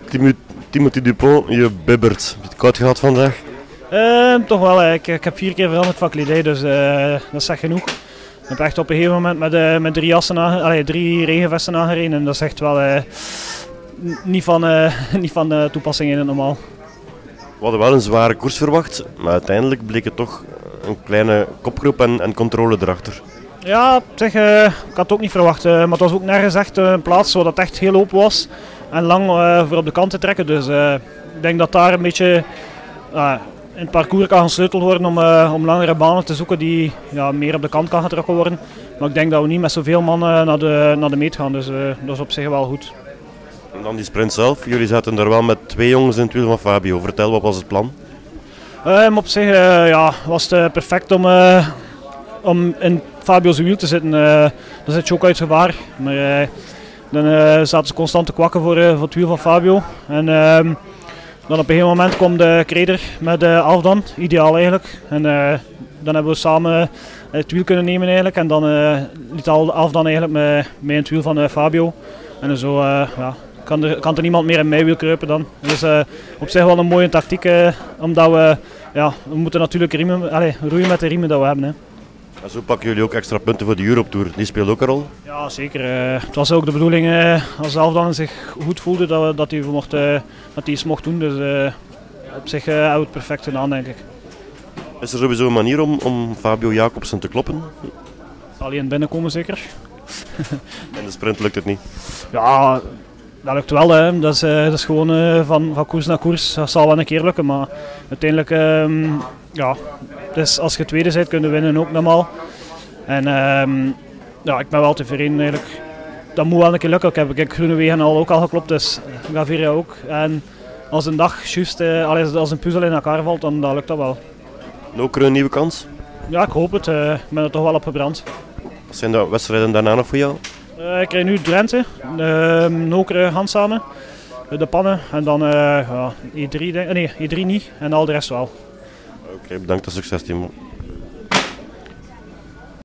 Timothy Dupont, je bibbert. Heb je het koud gehad vandaag? Toch wel. Ik heb 4 keer veranderd van kledij, dus dat is echt genoeg. Ik heb echt op een gegeven moment met 3 regenvesten aangereden en dat is echt wel niet van toepassing in het normaal. We hadden wel een zware koers verwacht, maar uiteindelijk bleek het toch een kleine kopgroep en controle erachter. Ja, op zich, ik had het ook niet verwacht, maar het was ook nergens echt een plaats waar het echt heel open was en lang voor op de kant te trekken. Dus ik denk dat daar een beetje in het parcours kan gesleuteld worden om langere banen te zoeken die meer op de kant kan getrokken worden. Maar ik denk dat we niet met zoveel man naar de meet gaan, dus dat is op zich wel goed. En dan die sprint zelf. Jullie zaten daar wel met 2 jongens in het wiel van Fabio. Vertel, wat was het plan? Op zich was het perfect om in Fabio's wiel te zitten. Dan zit je ook uit gevaar. Maar dan zaten ze constant te kwakken voor het wiel van Fabio. En dan op een gegeven moment kwam de Kreder met Alfdan, ideaal eigenlijk. En dan hebben we samen het wiel kunnen nemen eigenlijk. En dan liet Alfdan eigenlijk mee in het wiel van Fabio. En zo kan er niemand meer in mijn wiel kruipen dan. Dus op zich wel een mooie tactiek, omdat we moeten natuurlijk roeien met de riemen dat we hebben. Hè. En zo pakken jullie ook extra punten voor de Europe Tour. Die speelt ook een rol? Ja, zeker. Het was ook de bedoeling als Alfdan zich goed voelde dat hij iets mocht doen. Dus op zich hebben we het perfect gedaan, denk ik. Is er sowieso een manier om Fabio Jacobsen te kloppen? Zal hij in binnenkomen zeker? In de sprint lukt het niet? Ja, dat lukt wel. Hè. Dat is gewoon van koers naar koers. Dat zal wel een keer lukken, maar uiteindelijk, dus als je tweede bent, kun je winnen ook normaal. En ik ben wel tevreden eigenlijk. Dat moet wel een keer lukken. Ik heb Groenewegen ook al geklopt, dus Gaviria ook. En als een dag juist, als een puzzel in elkaar valt, dan lukt dat wel. Nokere een nieuwe kans? Ja, ik hoop het. Ik ben er toch wel op gebrand. Wat zijn de wedstrijden daarna nog voor jou? Ik krijg nu Drenthe, Nokere Handsamen, de Pannen en dan E3 niet en al de rest wel. Oké, bedankt en succes Timo.